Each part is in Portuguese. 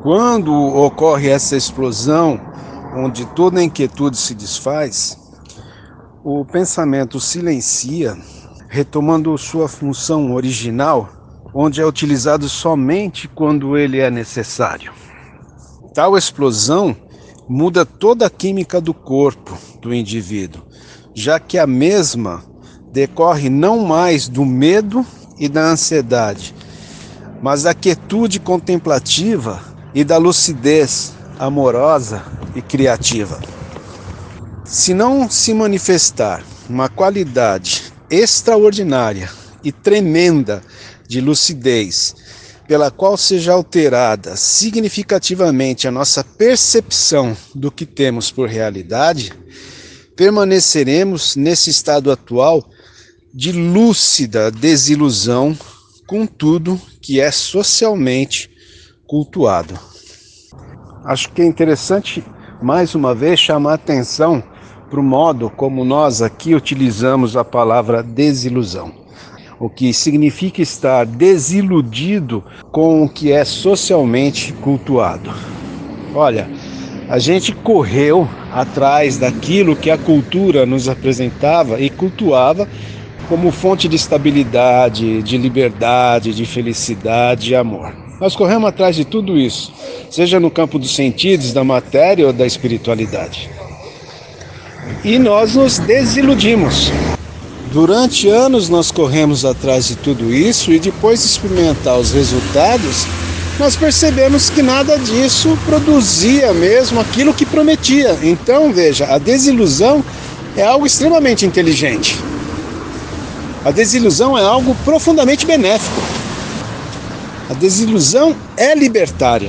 Quando ocorre essa explosão, onde toda a inquietude se desfaz, o pensamento silencia, retomando sua função original, onde é utilizado somente quando ele é necessário. Tal explosão muda toda a química do corpo do indivíduo, já que a mesma decorre não mais do medo e da ansiedade, mas da quietude contemplativa e da lucidez amorosa e criativa. Se não se manifestar uma qualidade extraordinária e tremenda de lucidez, pela qual seja alterada significativamente a nossa percepção do que temos por realidade, permaneceremos nesse estado atual de lúcida desilusão com tudo que é socialmente cultuado. Acho que é interessante, mais uma vez, chamar a atenção para o modo como nós aqui utilizamos a palavra desilusão, o que significa estar desiludido com o que é socialmente cultuado. Olha, a gente correu atrás daquilo que a cultura nos apresentava e cultuava como fonte de estabilidade, de liberdade, de felicidade e amor. Nós corremos atrás de tudo isso, seja no campo dos sentidos, da matéria ou da espiritualidade. E nós nos desiludimos. Durante anos nós corremos atrás de tudo isso e depois de experimentar os resultados, nós percebemos que nada disso produzia mesmo aquilo que prometia. Então, veja, a desilusão é algo extremamente inteligente. A desilusão é algo profundamente benéfico. A desilusão é libertária.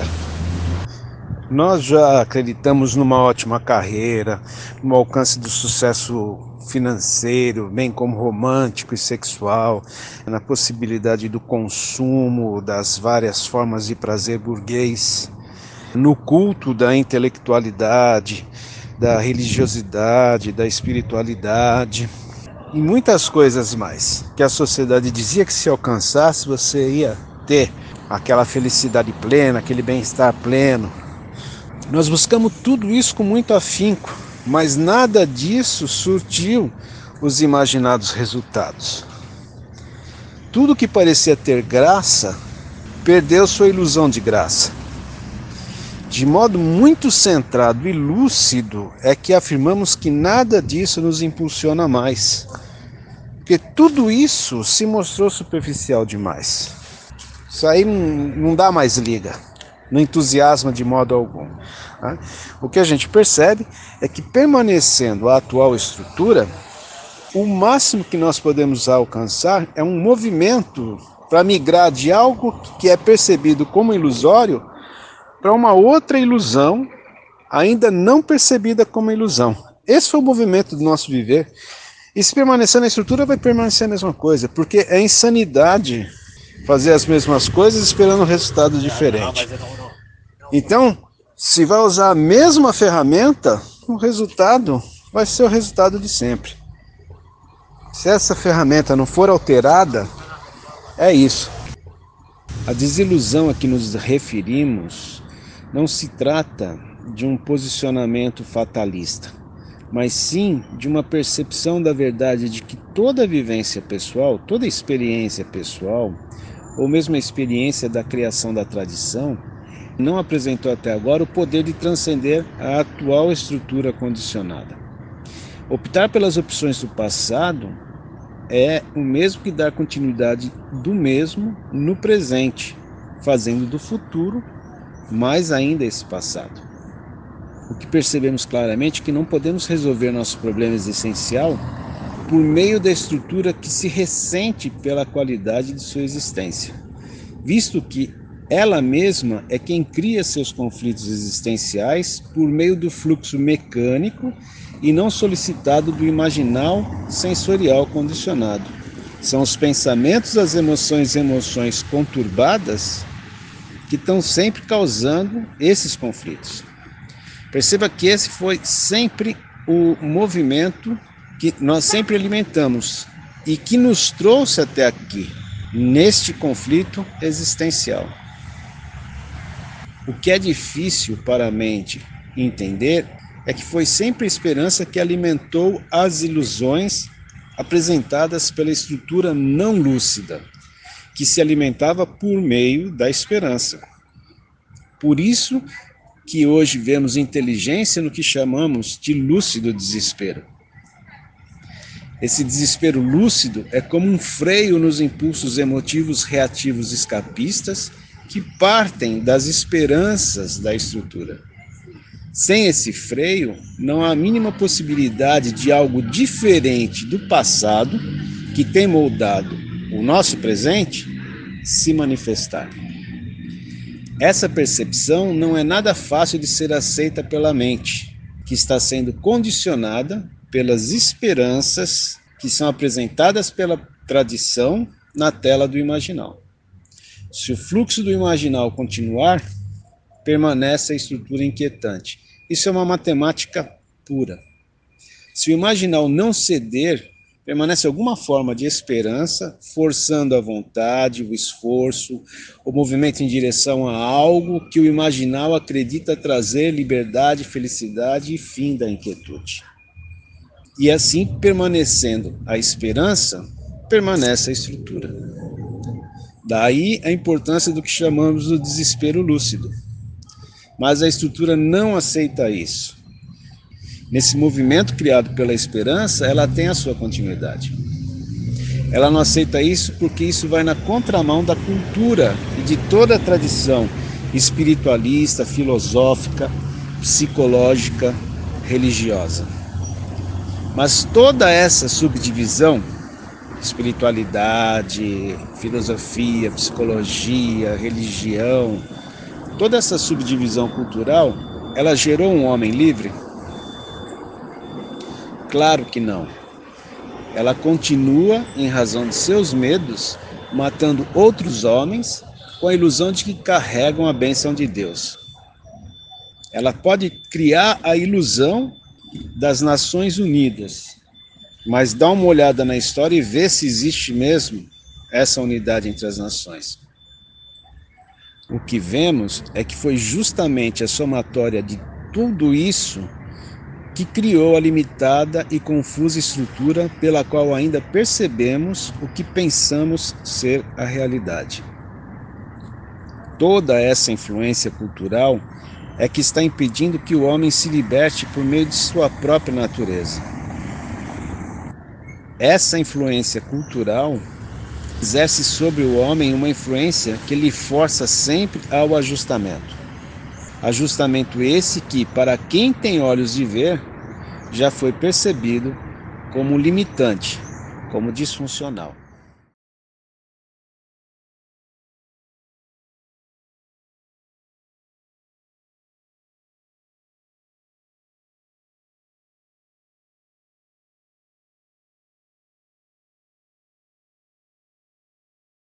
Nós já acreditamos numa ótima carreira, no alcance do sucesso financeiro, bem como romântico e sexual, na possibilidade do consumo das várias formas de prazer burguês, no culto da intelectualidade, da religiosidade, da espiritualidade e muitas coisas mais que a sociedade dizia que se alcançasse você ia ter aquela felicidade plena, aquele bem-estar pleno. Nós buscamos tudo isso com muito afinco, mas nada disso surtiu os imaginados resultados. Tudo que parecia ter graça perdeu sua ilusão de graça. De modo muito centrado e lúcido é que afirmamos que nada disso nos impulsiona mais, porque tudo isso se mostrou superficial demais. Isso aí não dá mais liga, não entusiasma de modo algum. O que a gente percebe é que, permanecendo a atual estrutura, o máximo que nós podemos alcançar é um movimento para migrar de algo que é percebido como ilusório para uma outra ilusão ainda não percebida como ilusão. Esse foi o movimento do nosso viver. E se permanecer na estrutura, vai permanecer a mesma coisa, porque é insanidade fazer as mesmas coisas esperando um resultado diferente. Então, se vai usar a mesma ferramenta, o resultado vai ser o resultado de sempre. Se essa ferramenta não for alterada, é isso. A desilusão a que nos referimos não se trata de um posicionamento fatalista, mas sim de uma percepção da verdade de que toda vivência pessoal, toda experiência pessoal, ou mesmo a experiência da criação da tradição, não apresentou até agora o poder de transcender a atual estrutura condicionada. Optar pelas opções do passado é o mesmo que dar continuidade do mesmo no presente, fazendo do futuro mais ainda esse passado. O que percebemos claramente é que não podemos resolver nosso problema existencial por meio da estrutura que se ressente pela qualidade de sua existência, visto que ela mesma é quem cria seus conflitos existenciais por meio do fluxo mecânico e não solicitado do imaginal sensorial condicionado. São os pensamentos, as emoções conturbadas que estão sempre causando esses conflitos. Perceba que esse foi sempre o movimento que nós sempre alimentamos e que nos trouxe até aqui, neste conflito existencial. O que é difícil para a mente entender é que foi sempre a esperança que alimentou as ilusões apresentadas pela estrutura não lúcida, que se alimentava por meio da esperança. Por isso que hoje vemos inteligência no que chamamos de lúcido desespero. Esse desespero lúcido é como um freio nos impulsos emotivos reativos escapistas que partem das esperanças da estrutura. Sem esse freio, não há a mínima possibilidade de algo diferente do passado, que tem moldado o nosso presente, se manifestar. Essa percepção não é nada fácil de ser aceita pela mente, que está sendo condicionada pelas esperanças que são apresentadas pela tradição na tela do imaginal. Se o fluxo do imaginal continuar, permanece a estrutura inquietante. Isso é uma matemática pura. Se o imaginal não ceder, permanece alguma forma de esperança, forçando a vontade, o esforço, o movimento em direção a algo que o imaginal acredita trazer liberdade, felicidade e fim da inquietude. E assim, permanecendo a esperança, permanece a estrutura. Daí a importância do que chamamos de desespero lúcido. Mas a estrutura não aceita isso. Nesse movimento criado pela esperança, ela tem a sua continuidade. Ela não aceita isso porque isso vai na contramão da cultura e de toda a tradição espiritualista, filosófica, psicológica, religiosa. Mas toda essa subdivisão, espiritualidade, filosofia, psicologia, religião, toda essa subdivisão cultural, ela gerou um homem livre? Claro que não. Ela continua, em razão de seus medos, matando outros homens com a ilusão de que carregam a bênção de Deus. Ela pode criar a ilusão das Nações Unidas, mas dá uma olhada na história e vê se existe mesmo essa unidade entre as nações. O que vemos é que foi justamente a somatória de tudo isso que criou a limitada e confusa estrutura pela qual ainda percebemos o que pensamos ser a realidade. Toda essa influência cultural é que está impedindo que o homem se liberte por meio de sua própria natureza. Essa influência cultural exerce sobre o homem uma influência que lhe força sempre ao ajustamento. Ajustamento esse que, para quem tem olhos de ver, já foi percebido como limitante, como disfuncional.